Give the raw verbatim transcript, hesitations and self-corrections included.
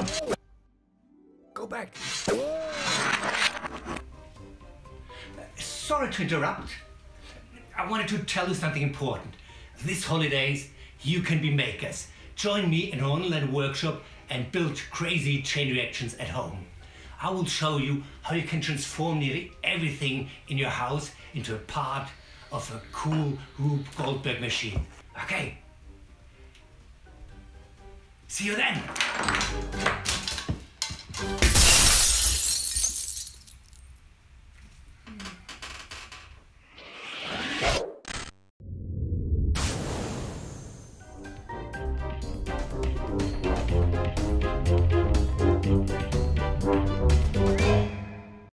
Go back. Sorry to interrupt. I wanted to tell you something important. This holidays, you can be makers. Join me in an online workshop and build crazy chain reactions at home. I will show you how you can transform nearly everything in your house into a part of a cool Rube Goldberg machine. Okay? See you then!